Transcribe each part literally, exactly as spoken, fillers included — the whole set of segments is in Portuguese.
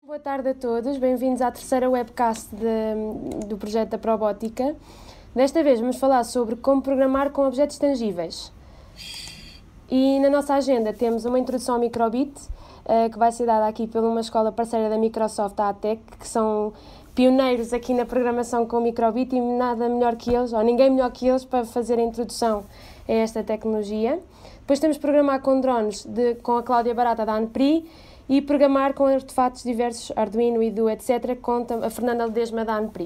Boa tarde a todos, bem-vindos à terceira webcast de, do projeto da Probótica. Desta vez vamos falar sobre como programar com objetos tangíveis. E na nossa agenda temos uma introdução ao Microbit, uh, que vai ser dada aqui por uma escola parceira da Microsoft, a ATEC, que são pioneiros aqui na programação com o Microbit e nada melhor que eles, ou ninguém melhor que eles, para fazer a introdução a esta tecnologia. Depois temos programar com drones de, com a Cláudia Barata da ANPRI, e programar com artefatos diversos, Arduino, I D U, etcétera, com a Fernanda Ledesma da ANPRI.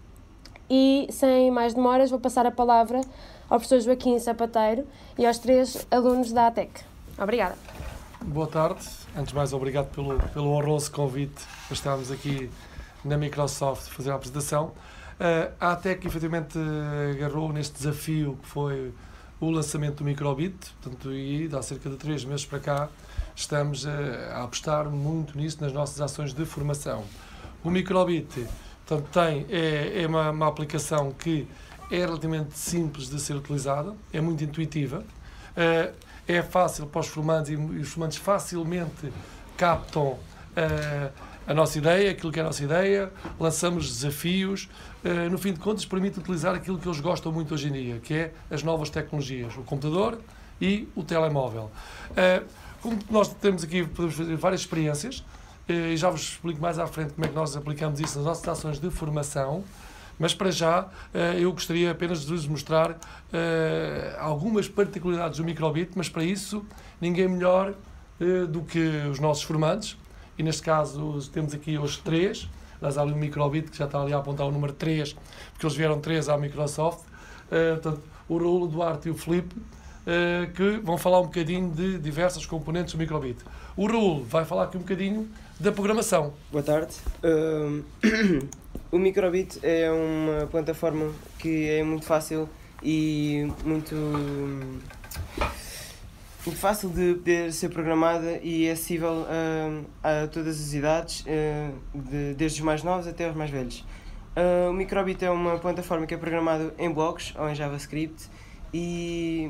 E, sem mais demoras, vou passar a palavra ao professor Joaquim Sapateiro e aos três alunos da ATEC. Obrigada. Boa tarde. Antes de mais, obrigado pelo, pelo honroso convite para estarmos aqui na Microsoft a fazer a apresentação. Uh, a ATEC, efetivamente, agarrou neste desafio que foi o lançamento do Microbit, portanto, e há cerca de três meses para cá, estamos a, a apostar muito nisso nas nossas ações de formação. O Microbit, portanto, tem, é, é uma, uma aplicação que é relativamente simples de ser utilizada, é muito intuitiva, uh, é fácil para os formandos e, e os formandos facilmente captam uh, a nossa ideia, aquilo que é a nossa ideia, lançamos desafios, uh, no fim de contas permite utilizar aquilo que eles gostam muito hoje em dia, que é as novas tecnologias, o computador e o telemóvel. Uh, Como nós temos aqui, podemos fazer várias experiências, e já vos explico mais à frente como é que nós aplicamos isso nas nossas ações de formação, mas para já eu gostaria apenas de vos mostrar algumas particularidades do Microbit, mas para isso ninguém melhor do que os nossos formandos, e neste caso temos aqui hoje três, nós há ali o Microbit que já está ali a apontar o número três, porque eles vieram três à Microsoft, portanto, o Raul, o Duarte e o Filipe, Uh, que vão falar um bocadinho de diversas componentes do Microbit. O Raul vai falar aqui um bocadinho da programação. Boa tarde. Uh, o Microbit é uma plataforma que é muito fácil e muito, muito fácil de poder ser programada e é acessível uh, a todas as idades, uh, de, desde os mais novos até os mais velhos. Uh, o Microbit é uma plataforma que é programada em blocos ou em JavaScript e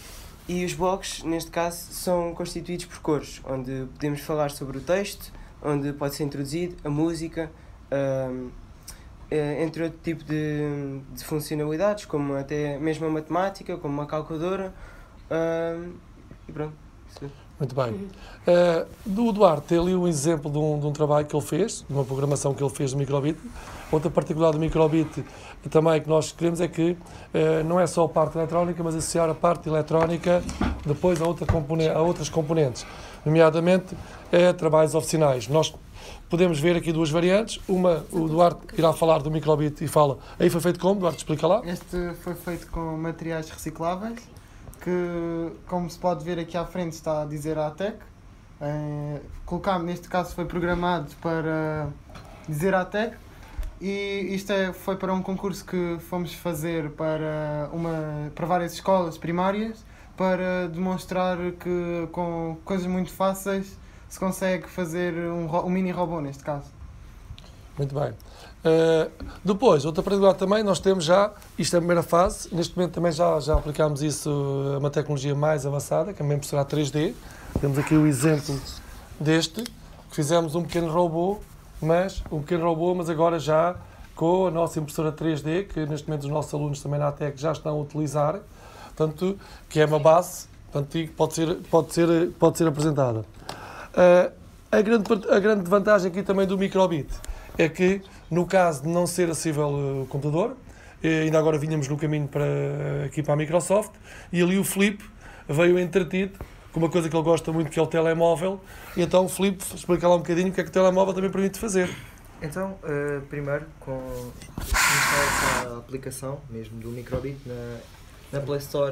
E os blocos, neste caso, são constituídos por cores, onde podemos falar sobre o texto, onde pode ser introduzido a música, um, entre outro tipo de, de funcionalidades, como até mesmo a matemática, como uma calculadora, um, e pronto. Muito bem. Uh, do Duarte, tem ali um exemplo de um, de um trabalho que ele fez, de uma programação que ele fez no Microbit. Outra particularidade do Microbit também que nós queremos é que uh, não é só a parte eletrónica, mas associar a parte eletrónica depois a, outra componente, a outras componentes, nomeadamente uh, trabalhos oficinais. Nós podemos ver aqui duas variantes. Uma, o Duarte irá falar do Microbit e fala, aí foi feito como? Duarte, explica lá. Este foi feito com materiais recicláveis, que, como se pode ver aqui à frente, está a dizer a ATEC. É, colocámos, neste caso foi programado para dizer a ATEC, e isto é, foi para um concurso que fomos fazer para, uma, para várias escolas primárias, para demonstrar que com coisas muito fáceis se consegue fazer um, um mini robô, neste caso. Muito bem. Uh, depois, outra particularidade também, nós temos já, isto é a primeira fase, neste momento também já, já aplicámos isso a uma tecnologia mais avançada, que é uma impressora três D. Temos aqui o exemplo deste, que fizemos um pequeno robô, mas um pequeno robô, mas agora já com a nossa impressora três D, que neste momento os nossos alunos também na ATEC já estão a utilizar, portanto, que é uma base, portanto, pode ser, pode ser, pode ser apresentada. Uh, a, grande, a grande vantagem aqui também do Microbit é que, no caso de não ser acessível o computador, ainda agora vinhamos no caminho para, aqui para a Microsoft, e ali o Filipe veio entretido com uma coisa que ele gosta muito, que é o telemóvel, e então o Filipe explica lá um bocadinho o que é que o telemóvel também permite fazer. Então, uh, primeiro, com instalar essa aplicação mesmo do Microbit na, na Play Store,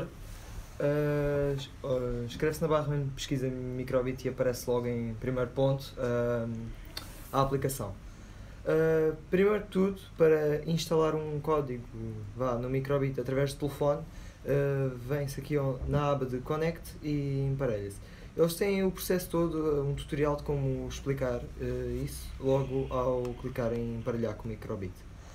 uh, uh, escreve-se na barra de pesquisa Microbit e aparece logo em primeiro ponto uh, a aplicação. Uh, primeiro de tudo, para instalar um código vá, no Microbit através do telefone, uh, vem-se aqui na aba de Connect e emparelha-se. Eles têm o processo todo, um tutorial de como explicar uh, isso, logo ao clicar em emparelhar com o Microbit.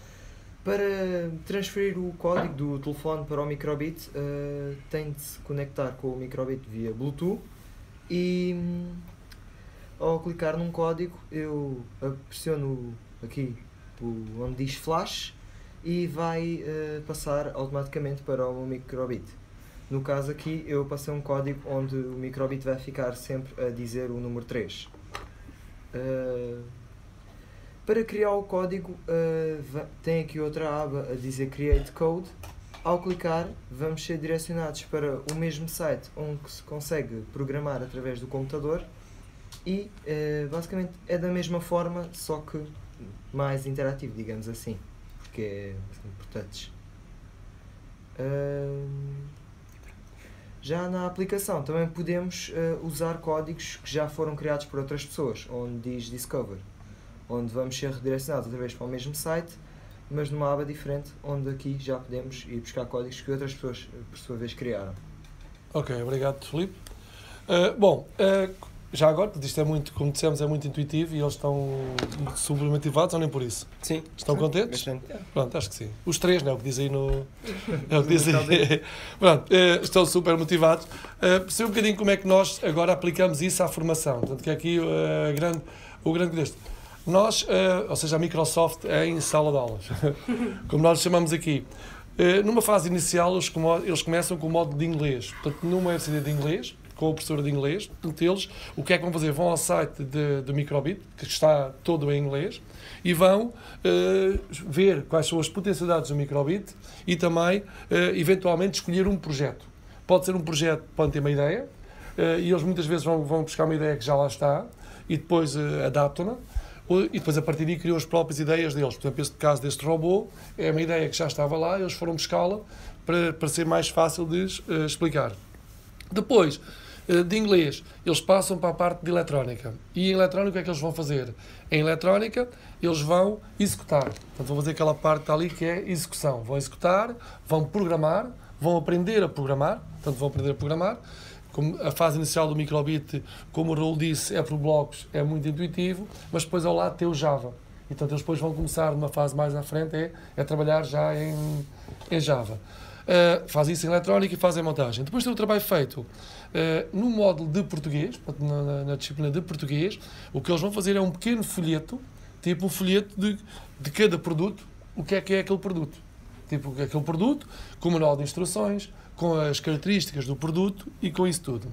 Para transferir o código do telefone para o Microbit, uh, tem de se conectar com o Microbit via Bluetooth e ao clicar num código, eu pressiono aqui o, onde diz flash e vai uh, passar automaticamente para o microbit. No caso aqui, eu passei um código onde o microbit vai ficar sempre a dizer o número três. Uh, para criar o código, uh, tem aqui outra aba a dizer Create Code. Ao clicar, vamos ser direcionados para o mesmo site onde se consegue programar através do computador e uh, basicamente é da mesma forma, só que mais interativo, digamos assim, porque é por touch. Uh, já na aplicação também podemos uh, usar códigos que já foram criados por outras pessoas, onde diz Discover, onde vamos ser redirecionados outra vez para o mesmo site, mas numa aba diferente, onde aqui já podemos ir buscar códigos que outras pessoas, por sua vez, criaram. Ok, obrigado, Filipe. Uh, bom, uh, já agora, porque isto é muito, como dissemos, é muito intuitivo e eles estão super motivados, ou nem por isso? Sim. Estão contentes? Bastante. Pronto, acho que sim. Os três, não é o que diz aí no... É o que diz aí. Pronto, uh, estão super motivados. Uh, percebe um bocadinho como é que nós agora aplicamos isso à formação. Portanto, que é aqui uh, grande, o grande deste. Nós, uh, ou seja, a Microsoft é em sala de aulas, como nós chamamos aqui. Uh, numa fase inicial, eles, eles começam com o módulo de inglês. Portanto, numa U F C D de inglês, com a professora de inglês, portanto, eles, o que é que vão fazer? Vão ao site de, de Microbit, que está todo em inglês, e vão uh, ver quais são as potencialidades do Microbit e também, uh, eventualmente, escolher um projeto. Pode ser um projeto, podem ter uma ideia, uh, e eles muitas vezes vão, vão buscar uma ideia que já lá está, e depois uh, adaptam-na, e depois a partir daí criam as próprias ideias deles. Por exemplo, este caso deste robô é uma ideia que já estava lá, eles foram buscá-la para, para ser mais fácil de uh, explicar. Depois, uh, de inglês, eles passam para a parte de eletrónica. E em eletrónica o que é que eles vão fazer? Em eletrónica, eles vão executar. Portanto, vão fazer aquela parte ali que é execução. Vão executar, vão programar, vão aprender a programar, portanto, vão aprender a programar. Como a fase inicial do Microbit, como o Raul disse, é por blocos, é muito intuitivo, mas depois ao lado tem o Java. E, portanto, eles depois vão começar numa fase mais à frente, é, é trabalhar já em, em Java. Uh, faz isso em eletrónica e faz em montagem. Depois tem o trabalho feito uh, no módulo de português, portanto, na, na disciplina de português, o que eles vão fazer é um pequeno folheto, tipo um folheto de, de cada produto, o que é que é aquele produto. Tipo, aquele produto, com o manual de instruções, com as características do produto e com isso tudo.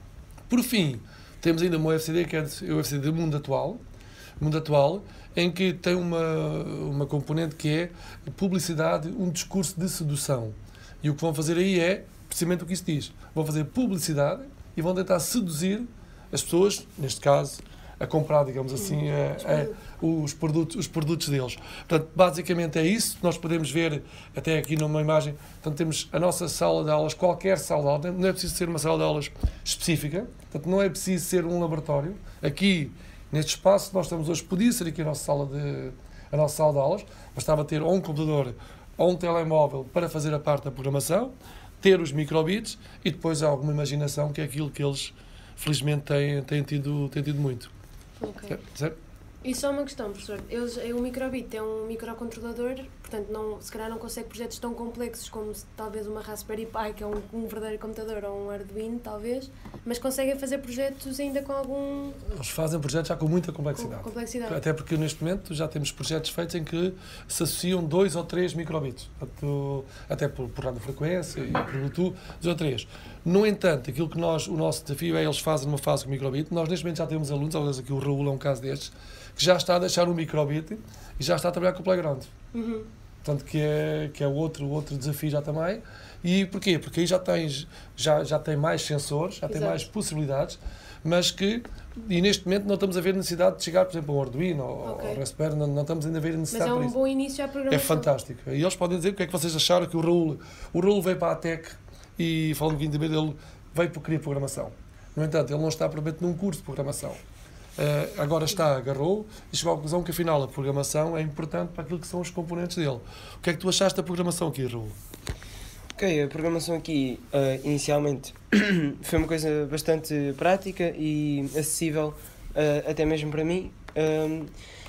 Por fim, temos ainda uma U F C D, que é a U F C D Mundo Atual, Mundo Atual, em que tem uma, uma componente que é publicidade, um discurso de sedução. E o que vão fazer aí é, precisamente o que isso diz, vão fazer publicidade e vão tentar seduzir as pessoas, neste caso, a comprar, digamos assim, a, a, os, produtos, os produtos deles. Portanto, basicamente é isso. Nós podemos ver, até aqui numa imagem, portanto, temos a nossa sala de aulas, qualquer sala de aulas, não é preciso ser uma sala de aulas específica, portanto, não é preciso ser um laboratório. Aqui, neste espaço que nós estamos hoje, podia ser aqui a nossa sala de, a nossa sala de aulas, bastava ter ou um computador ou um telemóvel para fazer a parte da programação, ter os microbits e depois alguma imaginação, que é aquilo que eles, felizmente, têm, têm, tido, têm tido muito. Ok. Certo? Certo? E só uma questão, professor. Eles, o Microbit é um microcontrolador, portanto, não, se calhar não consegue projetos tão complexos como se, talvez uma Raspberry Pi, que é um, um verdadeiro computador, ou um Arduino, talvez, mas conseguem fazer projetos ainda com algum... Eles fazem projetos já com muita complexidade. Com complexidade. Até porque, neste momento, já temos projetos feitos em que se associam dois ou três microbits. Portanto, até por, por radiofrequência e por Bluetooth, dois ou três. No entanto, aquilo que nós, o nosso desafio é eles fazem numa fase com microbit. Nós, neste momento, já temos alunos, aliás, aqui o Raul é um caso destes, que já está a deixar um microbit e já está a trabalhar com o Playground. Uhum. Portanto, que é, que é outro, outro desafio já também. E porquê? Porque aí já, tens, já, já tem mais sensores, já tem Exato. mais possibilidades, mas que, e neste momento não estamos a ver necessidade de chegar, por exemplo, a um Arduino Ok. ou ao Raspberry, não, não estamos ainda a ver Mas necessidade é para um isso. bom início à programação. É fantástico. E eles podem dizer o que é que vocês acharam que o Raul, o Raul veio para a Tech e, falando um bocadinho também dele, veio para querer programação. No entanto, ele não está provavelmente num curso de programação. Uh, agora está, agarrou e chegou à conclusão que afinal a programação é importante para aquilo que são os componentes dele. O que é que tu achaste da programação aqui, Raul? Ok, a programação aqui, uh, inicialmente, foi uma coisa bastante prática e acessível, uh, até mesmo para mim, um,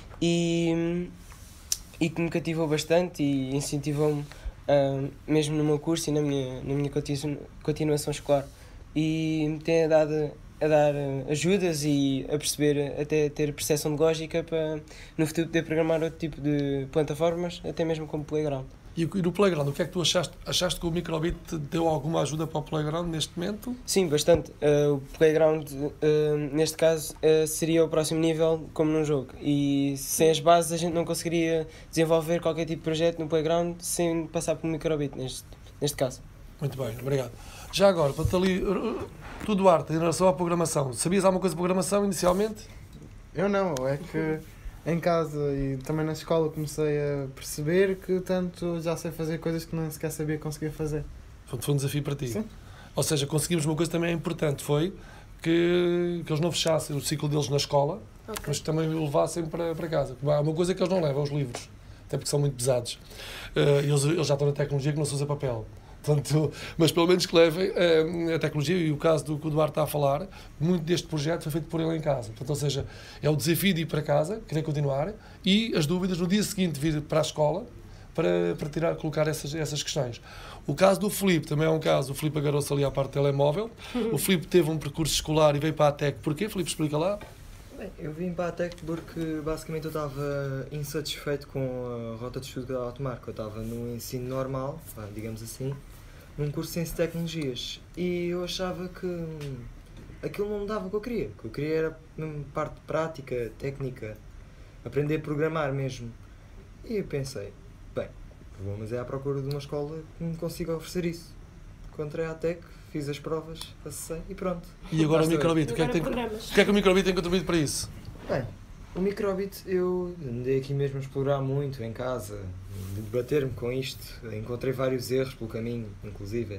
e, e que me cativou bastante e incentivou-me, uh, mesmo no meu curso e na minha, na minha continu- continuação escolar. E me tem dado a dar uh, ajudas e a perceber, até ter percepção de lógica para no futuro poder programar outro tipo de plataformas, até mesmo como Playground. E no Playground, o que é que tu achaste? Achaste que o Microbit te deu alguma ajuda para o Playground neste momento? Sim, bastante. Uh, o Playground, uh, neste caso, uh, seria o próximo nível como num jogo. E sem as bases a gente não conseguiria desenvolver qualquer tipo de projeto no Playground sem passar por um Microbit, neste, neste caso. Muito bem, obrigado. Já agora, para te ali, tu Duarte, em relação à programação, sabias alguma coisa de programação inicialmente? Eu não, é que em casa e também na escola comecei a perceber que tanto já sei fazer coisas que nem sequer sabia que conseguia fazer. Foi um desafio para ti. Sim. Ou seja, conseguimos uma coisa também importante, foi que, que eles não fechassem o ciclo deles na escola, okay, mas também o levassem para, para casa. Há uma coisa que eles não levam, os livros, até porque são muito pesados. Uh, eles, eles já estão na tecnologia que não se usa papel. Portanto, mas pelo menos que levem uh, a tecnologia, e o caso do que o Duarte está a falar, muito deste projeto foi feito por ele em casa. Portanto, ou seja, é o desafio de ir para casa, querer continuar, e as dúvidas no dia seguinte vir para a escola para, para tirar, colocar essas, essas questões. O caso do Filipe também é um caso, o Filipe agarrou-se ali à parte do telemóvel, o Filipe teve um percurso escolar e veio para a T E C. Porquê, Filipe? Explica lá. Bem, eu vim para a T E C porque basicamente eu estava insatisfeito com a rota de estudo que eu estava a tomar, que eu estava no ensino normal, digamos assim, num curso de Ciência e Tecnologias, e eu achava que hum, aquilo não me dava o que eu queria. O que eu queria era hum, parte prática, técnica, aprender a programar mesmo. E eu pensei, bem, vou mas é à procura de uma escola que me consiga oferecer isso. Encontrei a T E C, fiz as provas, acessei e pronto. E agora o Microbit, o que é que, tem, o que é que o Microbit tem contribuído para isso? Bem, o Microbit eu andei aqui mesmo a explorar muito em casa, debater-me com isto, encontrei vários erros pelo caminho, inclusive.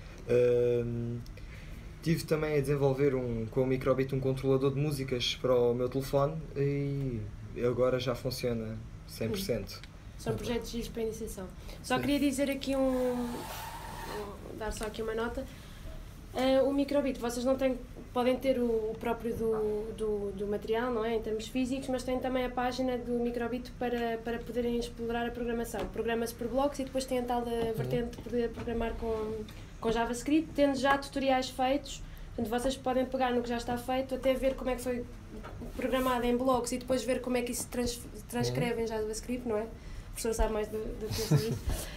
Uh, tive também a desenvolver um, com o Microbit um controlador de músicas para o meu telefone e agora já funciona cem por cento. São projetos giros para a iniciação. Só Sim. queria dizer aqui um... dar só aqui uma nota. Uh, o Microbit, vocês não têm, podem ter o, o próprio do, do, do material, não é? Em termos físicos, mas têm também a página do Microbit para, para poderem explorar a programação. Programa-se por blocos e depois tem a tal da vertente de poder programar com, com JavaScript, tendo já tutoriais feitos. Portanto, vocês podem pegar no que já está feito, até ver como é que foi programado em blocos e depois ver como é que isso trans, transcreve em JavaScript, não é? O professor sabe mais do, do que isso.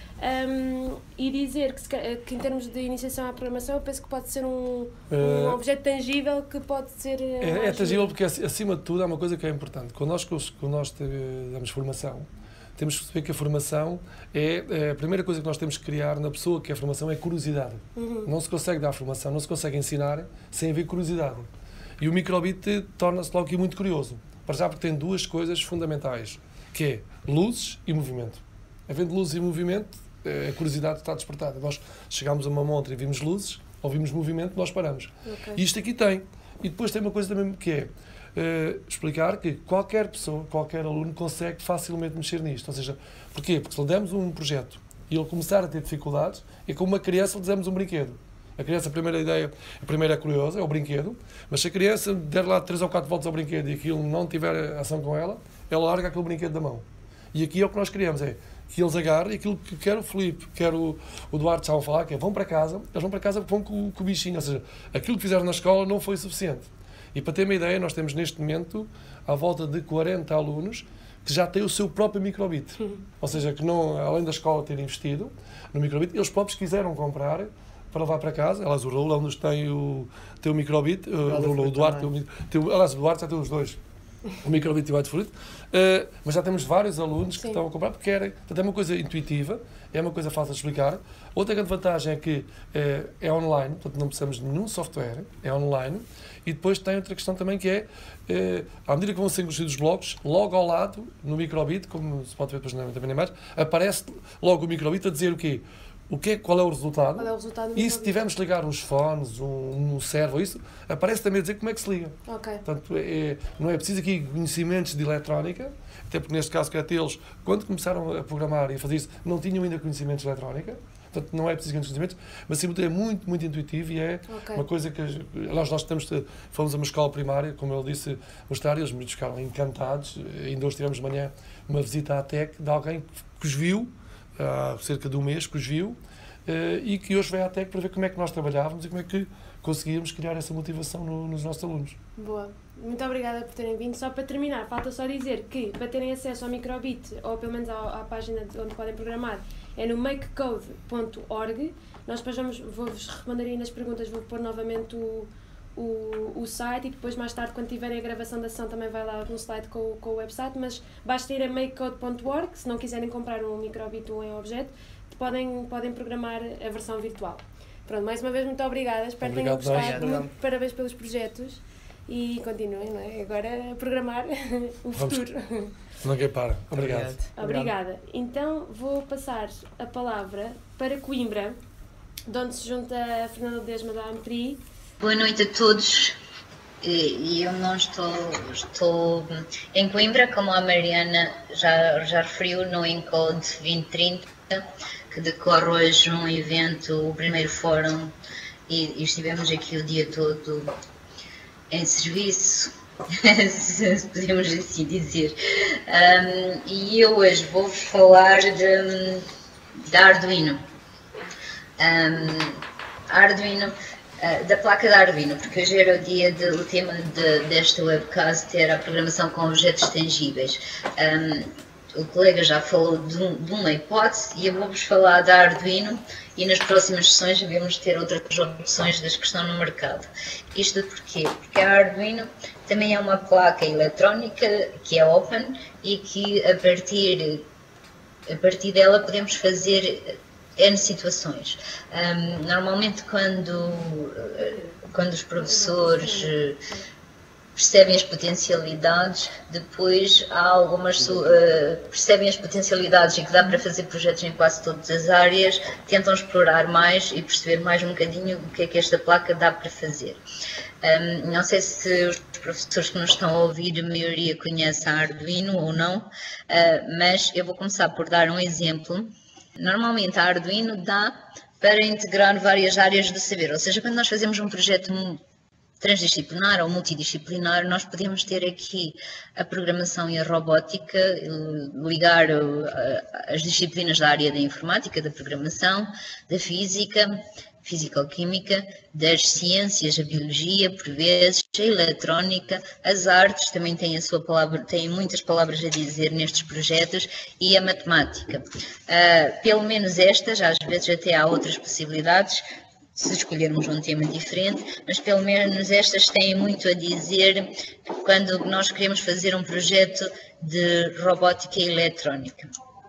Um, e dizer que, se, que em termos de iniciação à programação eu penso que pode ser um, um uh, objeto tangível que pode ser... É, é tangível porque acima de tudo há uma coisa que é importante. Quando nós, quando nós damos formação, temos que perceber que a formação é, é a primeira coisa que nós temos que criar na pessoa que é a formação é curiosidade. Uhum. Não se consegue dar formação, não se consegue ensinar sem haver curiosidade. E o Microbit torna-se logo aqui muito curioso. Para já porque tem duas coisas fundamentais, que é luzes e movimento. Havendo luzes e movimento, a curiosidade está despertada. Nós chegámos a uma montra e vimos luzes, ouvimos movimento, nós paramos. Okay. E isto aqui tem. E depois tem uma coisa também que é uh, explicar que qualquer pessoa, qualquer aluno consegue facilmente mexer nisto. Ou seja, porquê? Porque se lhe demos um projeto e ele começar a ter dificuldades, é como uma criança lhe damos um brinquedo. A criança, a primeira ideia, a primeira é curiosa, é o brinquedo, mas se a criança der lá três ou quatro voltas ao brinquedo e aquilo não tiver ação com ela, ela larga aquele brinquedo da mão. E aqui é o que nós queremos, é que eles agarrem aquilo que quer o Filipe, quer o, o Duarte estavam a falar, que é vão para casa, eles vão para casa porque vão com, com o bichinho, ou seja, aquilo que fizeram na escola não foi suficiente. E para ter uma ideia, nós temos neste momento à volta de quarenta alunos que já têm o seu próprio Microbit. Uhum. Ou seja, que não, além da escola ter investido no Microbit, eles próprios quiseram comprar para levar para casa. Aliás, o Raul nos tem o, tem o Microbit, o, o, o Duarte tem o, tem o, aliás, o Duarte já tem os dois. O Microbit e o Whitefruit, uh, mas já temos vários alunos que Sim. estão a comprar porque querem. Portanto, é uma coisa intuitiva, é uma coisa fácil de explicar. Outra grande vantagem é que uh, é online, portanto não precisamos de nenhum software, é online. E depois tem outra questão também que é, uh, à medida que vão sendo construídos os blocos, logo ao lado, no Microbit, como se pode ver depois também na imagem, aparece logo o Microbit a dizer o quê? O que é, qual é o resultado, qual é o resultado e se tivermos de ligar uns fones, um, um servo, isso, aparece também a dizer como é que se liga. Okay. Portanto, é, não é preciso aqui conhecimentos de eletrónica, até porque neste caso que até eles, quando começaram a programar e a fazer isso, não tinham ainda conhecimentos de eletrónica, portanto não é preciso conhecimentos, mas sim, é muito, muito intuitivo e é okay. uma coisa que, nós, nós temos, fomos a uma escola primária, como ele disse, mostrar, e eles me ficaram encantados, ainda hoje tivemos de manhã uma visita à T E C de alguém que os viu, há cerca de um mês que os viu, uh, e que hoje veio à T E C para ver como é que nós trabalhávamos e como é que conseguirmos criar essa motivação no, nos nossos alunos. Boa. Muito obrigada por terem vindo. Só para terminar, falta só dizer que para terem acesso ao Microbit, ou pelo menos à, à página onde podem programar, é no makecode ponto org. Nós depois vamos, vou-vos responder aí nas perguntas, vou pôr novamente o, o, o site, e depois mais tarde, quando tiverem a gravação da sessão, também vai lá no slide com, com o website, mas basta ir a makecode ponto org, se não quiserem comprar um Microbit ou um objeto, podem, podem programar a versão virtual. Pronto, mais uma vez, muito obrigada, espero que tenham Obrigado, gostado, nós. muito parabéns pelos projetos e continuem, não é? Agora a programar o Vamos. futuro. Ninguém para. Obrigado. Obrigada. Então vou passar a palavra para Coimbra, de onde se junta a Fernanda Ledesma da Ampri. Boa noite a todos. E eu não estou, estou em Coimbra, como a Mariana já, já referiu, no Encode vinte trinta, que decorre hoje um evento, o primeiro fórum, e, e estivemos aqui o dia todo em serviço, se podemos assim dizer. Um, e eu hoje vou-vos falar de, de Arduino. Um, Arduino, uh, da placa da Arduino, porque hoje era o dia, de, o tema de, desta webcast era a programação com objetos tangíveis. Um, o colega já falou de, um, de uma hipótese e eu vou-vos falar da Arduino, e nas próximas sessões devemos ter outras opções das que estão no mercado. Isto porquê? Porque a Arduino também é uma placa eletrónica que é open e que a partir, a partir dela podemos fazer N situações. Um, normalmente quando, quando os professores percebem as potencialidades, depois há algumas uh, percebem as potencialidades e que dá para fazer projetos em quase todas as áreas, tentam explorar mais e perceber mais um bocadinho o que é que esta placa dá para fazer. Um, não sei se os professores que nos estão a ouvir, a maioria conhece a Arduino ou não, uh, mas eu vou começar por dar um exemplo. Normalmente a Arduino dá para integrar várias áreas do saber, ou seja, quando nós fazemos um projeto transdisciplinar ou multidisciplinar, nós podemos ter aqui a programação e a robótica, ligar as disciplinas da área da informática, da programação, da física, físico-química, das ciências, a biologia, por vezes, a eletrónica, as artes, também têm, a sua palavra, têm muitas palavras a dizer nestes projetos, e a matemática. Uh, pelo menos estas, às vezes até há outras possibilidades, se escolhermos um tema diferente, mas pelo menos estas têm muito a dizer quando nós queremos fazer um projeto de robótica e eletrónica.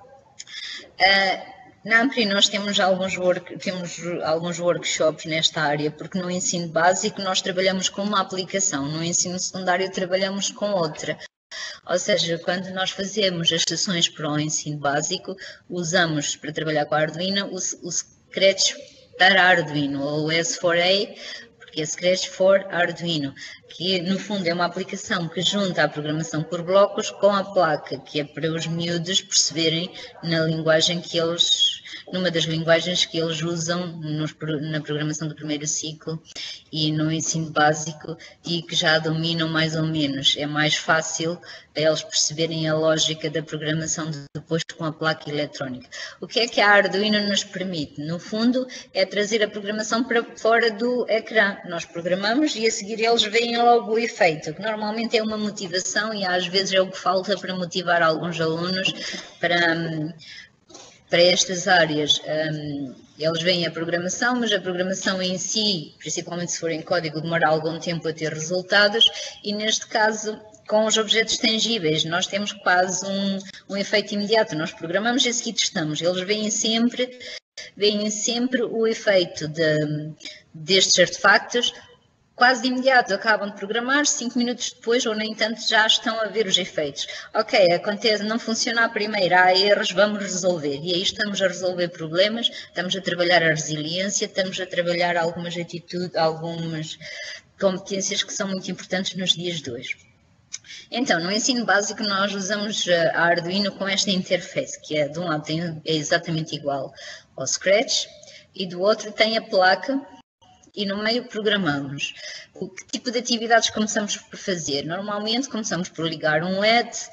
Uh, na Ampri nós temos alguns, work, temos alguns workshops nesta área, porque no ensino básico nós trabalhamos com uma aplicação, no ensino secundário trabalhamos com outra. Ou seja, quando nós fazemos as sessões para o ensino básico, usamos para trabalhar com a Arduino o, o Scratch para Arduino, ou S quatro A, porque é Scratch for Arduino, que no fundo é uma aplicação que junta a programação por blocos com a placa, que é para os miúdos perceberem na linguagem que eles, numa das linguagens que eles usam nos, na programação do primeiro ciclo e no ensino básico, e que já dominam mais ou menos. É mais fácil eles perceberem a lógica da programação depois com a placa eletrónica. O que é que a Arduino nos permite? No fundo, é trazer a programação para fora do ecrã. Nós programamos e a seguir eles veem logo o efeito, que normalmente é uma motivação e às vezes é o que falta para motivar alguns alunos para, para estas áreas. Um, eles veem a programação, mas a programação em si, principalmente se for em código, demora algum tempo a ter resultados, e neste caso, com os objetos tangíveis, nós temos quase um, um efeito imediato. Nós programamos e a seguir testamos. Eles veem sempre, veem sempre o efeito de, destes artefactos quase de imediato. Acabam de programar, cinco minutos depois, ou nem tanto, já estão a ver os efeitos. Ok, acontece, não funciona a primeira, há erros, vamos resolver. E aí estamos a resolver problemas, estamos a trabalhar a resiliência, estamos a trabalhar algumas atitudes, algumas competências que são muito importantes nos dias de hoje. Então, no ensino básico nós usamos a Arduino com esta interface, que é de um lado tem, é exatamente igual ao Scratch, e do outro tem a placa, e no meio programamos. O que tipo de atividades começamos por fazer? Normalmente começamos por ligar um L E D,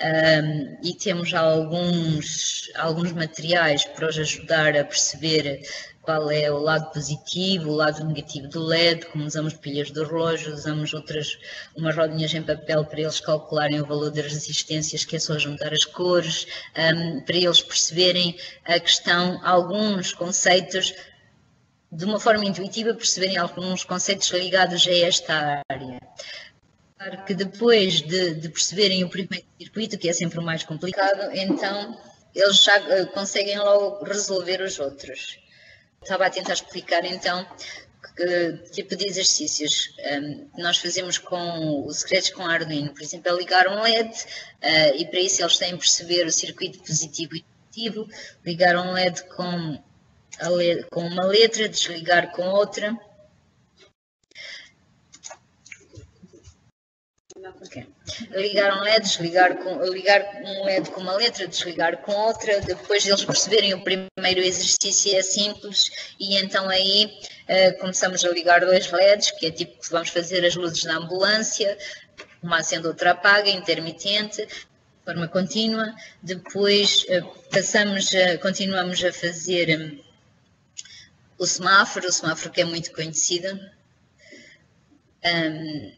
um, e temos alguns, alguns materiais para os ajudar a perceber qual é o lado positivo, o lado negativo do L E D, como usamos pilhas do relógio, usamos outras, umas rodinhas em papel para eles calcularem o valor das resistências, que é só juntar as cores, um, para eles perceberem a questão, alguns conceitos, de uma forma intuitiva, perceberem alguns conceitos ligados a esta área. Claro que depois de, de perceberem o primeiro circuito, que é sempre o mais complicado, então eles já uh, conseguem logo resolver os outros. Estava a tentar explicar então que tipo de exercícios um, nós fazemos com os segredos com Arduino. Por exemplo, é ligar um L E D uh, e para isso eles têm que perceber o circuito positivo e negativo, ligar um L E D com, a le com uma letra, desligar com outra. Okay. Ligar um L E D, desligar com, ligar um L E D com uma letra, desligar com outra, depois eles perceberem o primeiro exercício é simples e então aí uh, começamos a ligar dois L E Ds, que é tipo que vamos fazer as luzes da ambulância, uma acende, outra apaga, intermitente, de forma contínua, depois uh, passamos a, continuamos a fazer um, o semáforo, o semáforo que é muito conhecido. Um,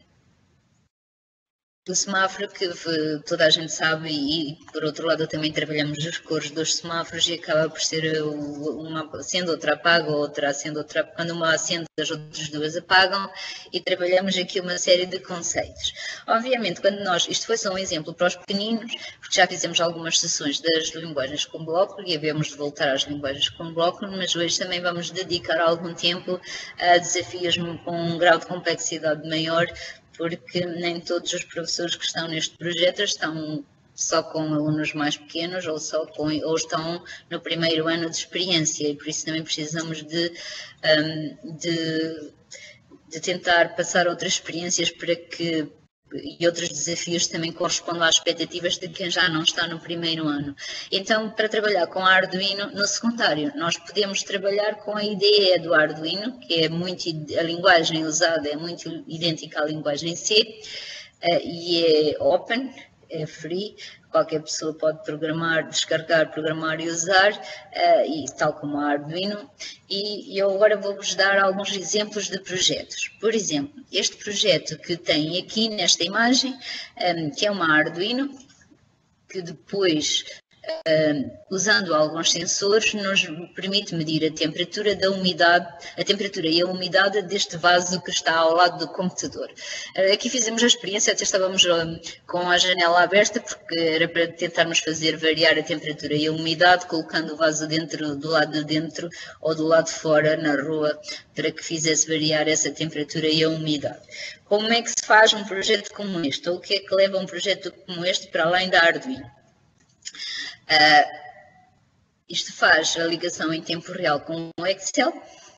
O semáforo que toda a gente sabe e, por outro lado, também trabalhamos as cores dos semáforos e acaba por ser uma acende, outra apaga, outra acende, outra apaga. Quando uma acende, as outras duas apagam e trabalhamos aqui uma série de conceitos. Obviamente, quando nós, isto foi só um exemplo para os pequeninos, porque já fizemos algumas sessões das linguagens com bloco e havemos de voltar às linguagens com bloco, mas hoje também vamos dedicar algum tempo a desafios com um grau de complexidade maior, porque nem todos os professores que estão neste projeto estão só com alunos mais pequenos ou, só com, ou estão no primeiro ano de experiência e por isso também precisamos de, um, de, de tentar passar outras experiências para que e outros desafios também correspondam às expectativas de quem já não está no primeiro ano. Então, para trabalhar com Arduino no secundário, nós podemos trabalhar com a I D E do Arduino, que é muito, a linguagem usada é muito idêntica à linguagem C, e é open, é free, qualquer pessoa pode programar, descarregar, programar e usar, uh, e tal como a Arduino. E eu agora vou-vos dar alguns exemplos de projetos. Por exemplo, este projeto que tem aqui nesta imagem, um, que é uma Arduino, que depois, uh, usando alguns sensores, nos permite medir a temperatura da umidade, a temperatura e a umidade deste vaso que está ao lado do computador. Uh, aqui fizemos a experiência, até estávamos um, com a janela aberta, porque era para tentarmos fazer variar a temperatura e a umidade, colocando o vaso dentro, do lado de dentro ou do lado de fora, na rua, para que fizesse variar essa temperatura e a umidade. Como é que se faz um projeto como este? Ou o que é que leva um projeto como este para além da Arduino? Uh, isto faz a ligação em tempo real com o Excel.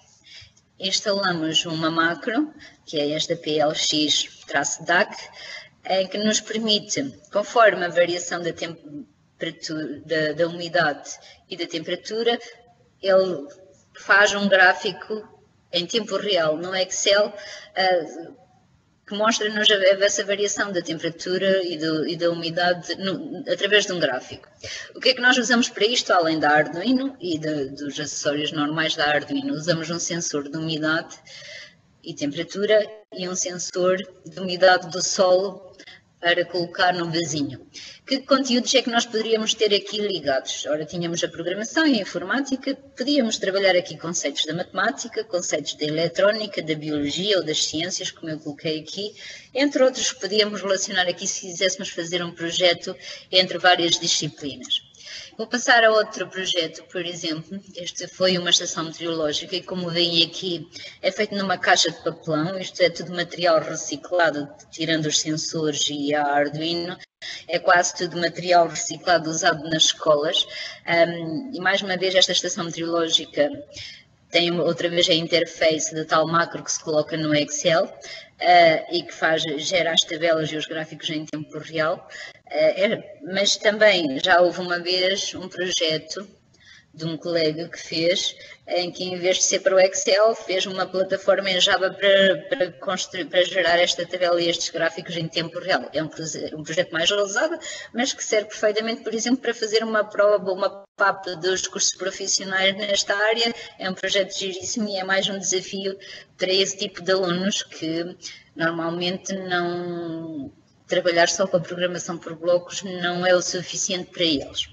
Instalamos uma macro, que é esta P L X-D A C, em que nos permite, conforme a variação da, temperatura, da, da umidade e da temperatura, ele faz um gráfico em tempo real no Excel, uh, que mostra-nos essa variação da temperatura e, do, e da umidade no, através de um gráfico. O que é que nós usamos para isto, além da Arduino e de, dos acessórios normais da Arduino? Usamos um sensor de umidade e temperatura e um sensor de umidade do solo para colocar no vasinho. Que conteúdos é que nós poderíamos ter aqui ligados? Ora, tínhamos a programação e a informática, podíamos trabalhar aqui conceitos da matemática, conceitos da eletrónica, da biologia ou das ciências, como eu coloquei aqui, entre outros que podíamos relacionar aqui se quiséssemos fazer um projeto entre várias disciplinas. Vou passar a outro projeto, por exemplo, este foi uma estação meteorológica e como veem aqui é feito numa caixa de papelão, isto é tudo material reciclado, tirando os sensores e a Arduino, é quase tudo material reciclado usado nas escolas um, e mais uma vez esta estação meteorológica tem outra vez a interface de tal macro que se coloca no Excel uh, e que faz, gera as tabelas e os gráficos em tempo real. Uh, é, mas também já houve uma vez um projeto de um colega que fez, em que em vez de ser para o Excel, fez uma plataforma em Java para, para, construir, para gerar esta tabela e estes gráficos em tempo real. É um, um projeto mais ousado, mas que serve perfeitamente, por exemplo, para fazer uma prova, uma P A P dos cursos profissionais nesta área. É um projeto giríssimo e é mais um desafio para esse tipo de alunos que normalmente não... Trabalhar só com a programação por blocos não é o suficiente para eles.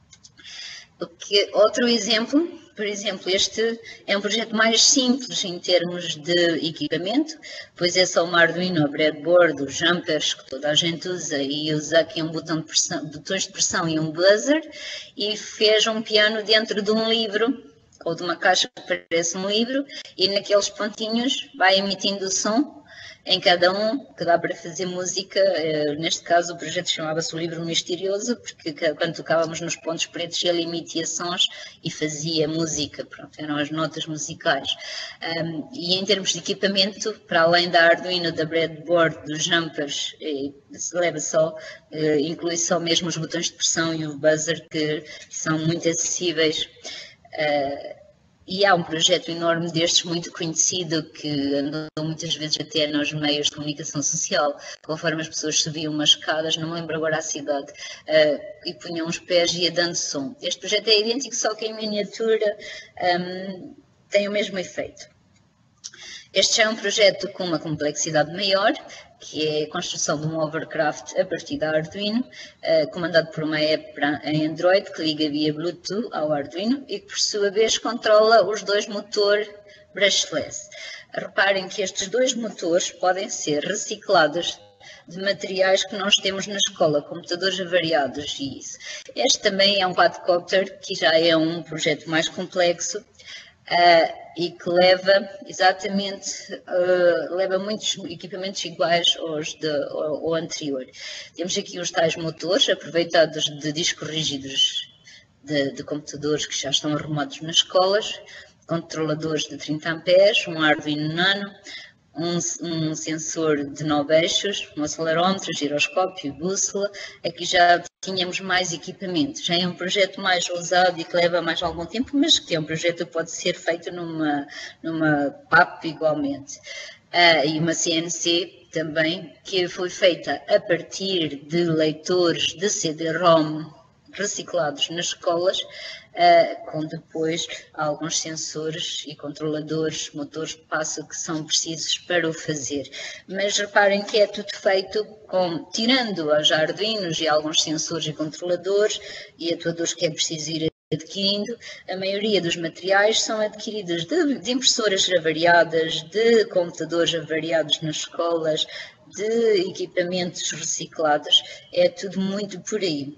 Porque, outro exemplo, por exemplo, este é um projeto mais simples em termos de equipamento, pois é só uma Arduino, breadboard, os jumpers que toda a gente usa e usa aqui um botão de pressão, botões de pressão e um buzzer, e fez um piano dentro de um livro ou de uma caixa que parece um livro, e naqueles pontinhos vai emitindo o som em cada um, que dá para fazer música. Neste caso o projeto chamava-se o Livro Misterioso, porque quando tocávamos nos pontos pretos ele emitia sons e fazia música, pronto, eram as notas musicais. Um, e em termos de equipamento, para além da Arduino, da breadboard, dos jumpers, se leva só, inclui só mesmo os botões de pressão e o buzzer, que são muito acessíveis. Uh, E há um projeto enorme destes, muito conhecido, que andou muitas vezes até nos meios de comunicação social, conforme as pessoas subiam umas escadas, não me lembro agora a cidade, uh, e punham os pés e ia dando som. Este projeto é idêntico, só que em miniatura um, tem o mesmo efeito. Este já é um projeto com uma complexidade maior, que é a construção de um hovercraft a partir da Arduino, uh, comandado por uma app em Android que liga via Bluetooth ao Arduino e que, por sua vez, controla os dois motores brushless. Reparem que estes dois motores podem ser reciclados de materiais que nós temos na escola, computadores avariados e isso. Este também é um quadcopter, que já é um projeto mais complexo, Uh, e que leva exatamente, uh, leva muitos equipamentos iguais aos de, ao, ao anterior. Temos aqui os tais motores, aproveitados de discos rígidos de, de computadores que já estão arrumados nas escolas, controladores de trinta amperes, um Arduino Nano, Um, um sensor de nove eixos, um acelerómetro, giroscópio, bússola. Aqui já tínhamos mais equipamento. Já é um projeto mais ousado e que leva mais algum tempo, mas que é um projeto que pode ser feito numa, numa P A P igualmente. Uh, e uma C N C também, que foi feita a partir de leitores de C D ROM reciclados nas escolas, Uh, com depois alguns sensores e controladores, motores de passo que são precisos para o fazer. Mas reparem que é tudo feito com, tirando as Arduinos e alguns sensores e controladores e atuadores que é preciso ir adquirindo, a maioria dos materiais são adquiridos de, de impressoras avariadas, de computadores avariados nas escolas, de equipamentos reciclados, é tudo muito por aí.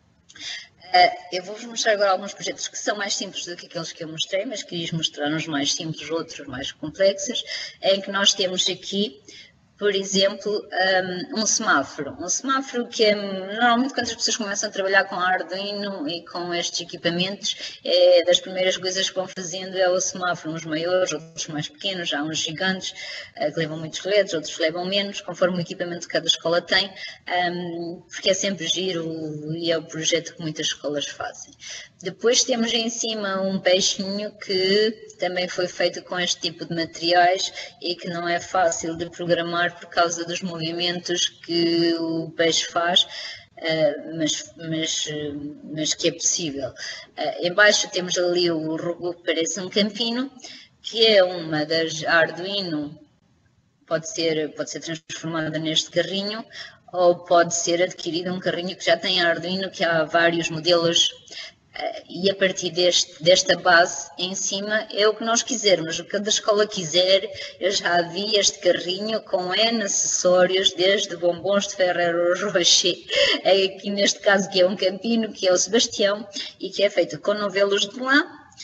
Uh, eu vou-vos mostrar agora alguns projetos que são mais simples do que aqueles que eu mostrei, mas queria mostrar uns mais simples, outros mais complexos, em que nós temos aqui, por exemplo, um, um semáforo. Um semáforo que é, normalmente quando as pessoas começam a trabalhar com Arduino e com estes equipamentos, é das primeiras coisas que vão fazendo é o semáforo, uns maiores, outros mais pequenos, há uns gigantes uh, que levam muitos L E Ds, outros levam menos, conforme o equipamento que cada escola tem, um, porque é sempre giro e é o projeto que muitas escolas fazem. Depois temos em cima um peixinho que também foi feito com este tipo de materiais e que não é fácil de programar por causa dos movimentos que o peixe faz, uh, mas, mas, uh, mas que é possível. Uh, embaixo temos ali o robô que parece um campino, que é uma das Arduino, pode ser, pode ser transformada neste carrinho, ou pode ser adquirido um carrinho que já tem Arduino, que há vários modelos. Uh, e a partir deste, desta base em cima é o que nós quisermos, o que cada escola quiser. Eu já vi este carrinho com N acessórios, desde bombons de Ferrero Rocher, aqui neste caso que é um campino, que é o Sebastião, e que é feito com novelos de lã,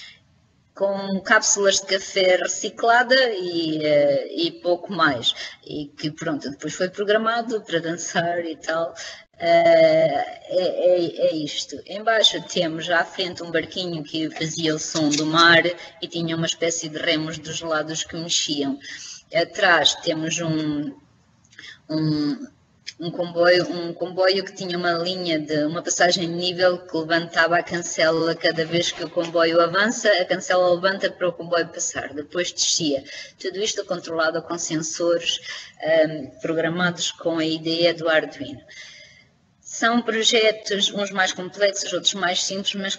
com cápsulas de café reciclada e, uh, e pouco mais. E que pronto, depois foi programado para dançar e tal. Uh, é, é, é isto. Embaixo temos à frente um barquinho que fazia o som do mar e tinha uma espécie de remos dos lados que mexiam. Atrás temos um, um, um, comboio, um comboio que tinha uma linha de uma passagem de nível que levantava a cancela cada vez que o comboio avança, a cancela levanta para o comboio passar, depois descia. Tudo isto controlado com sensores um, programados com a ideia do Arduino. São projetos, uns mais complexos, outros mais simples, mas como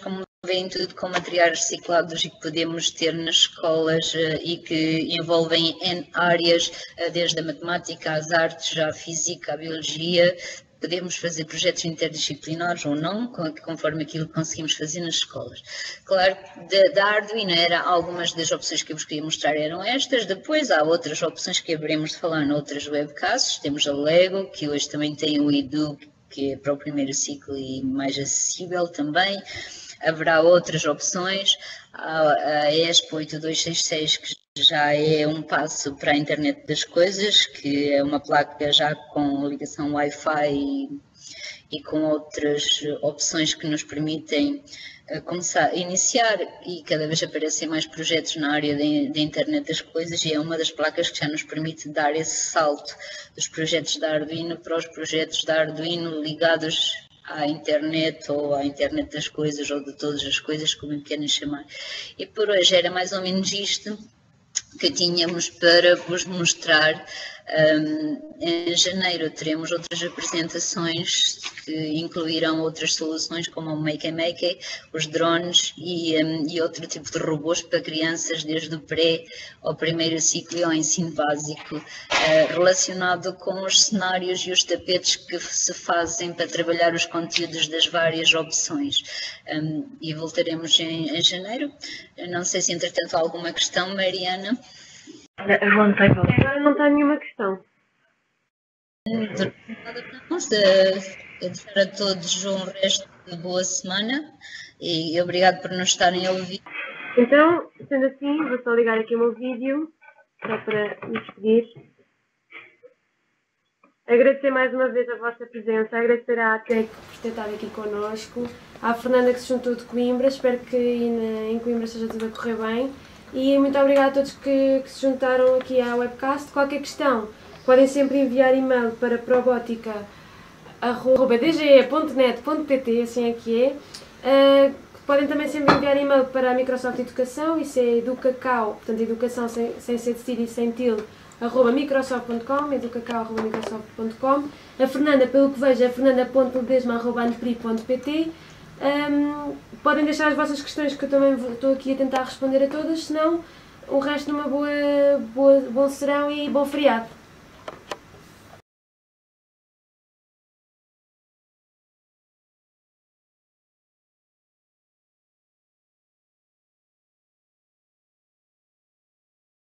vem tudo com materiais reciclados e que podemos ter nas escolas e que envolvem N áreas, desde a matemática, às artes, à física, à biologia. Podemos fazer projetos interdisciplinares ou não, conforme aquilo que conseguimos fazer nas escolas. Claro, da, da Arduino era algumas das opções que eu vos queria mostrar eram estas, depois há outras opções que haveremos de falar noutras webcasts. Temos a Lego, que hoje também tem o Edu, que é para o primeiro ciclo e mais acessível também. Haverá outras opções, a ESP oito dois seis seis, que já é um passo para a internet das coisas, que é uma placa já com ligação Wi-Fi e, e com outras opções que nos permitem começar a iniciar, e cada vez aparecem mais projetos na área da internet das coisas, e é uma das placas que já nos permite dar esse salto dos projetos da Arduino para os projetos da Arduino ligados à internet ou à internet das coisas ou de todas as coisas, como me querem chamar. E por hoje era mais ou menos isto que tínhamos para vos mostrar. Um, em janeiro teremos outras apresentações que incluirão outras soluções como o Make Make, os drones e, um, e outro tipo de robôs para crianças, desde o pré ao primeiro ciclo e ao ensino básico, uh, relacionado com os cenários e os tapetes que se fazem para trabalhar os conteúdos das várias opções. Um, e voltaremos em, em janeiro. Eu não sei se entretanto há alguma questão, Mariana. Agora não tenho nenhuma questão. Vamos desejar a todos um resto de boa semana e obrigado por nos estarem a ouvir. Então, sendo assim, vou só ligar aqui o meu vídeo, só para me despedir. Agradecer mais uma vez a vossa presença, agradecer à ATEC por ter estado aqui connosco, à Fernanda que se juntou de Coimbra, espero que em Coimbra esteja tudo a correr bem. E muito obrigada a todos que, que se juntaram aqui à webcast. Qualquer questão, podem sempre enviar e-mail para probotica arroba d g e ponto net ponto p t, assim é que é. Uh, podem também sempre enviar e-mail para a Microsoft Educação, isso é educacau, portanto educação sem, sem ser decidido e sem tilde, arroba microsoft ponto com, educacau arroba microsoft ponto com. A Fernanda, pelo que vejo, é fernanda ponto ledesma arroba anepri ponto p t. Um, podem deixar as vossas questões, que eu também estou aqui a tentar responder a todas, senão o resto numa boa, boa, bom serão e bom feriado.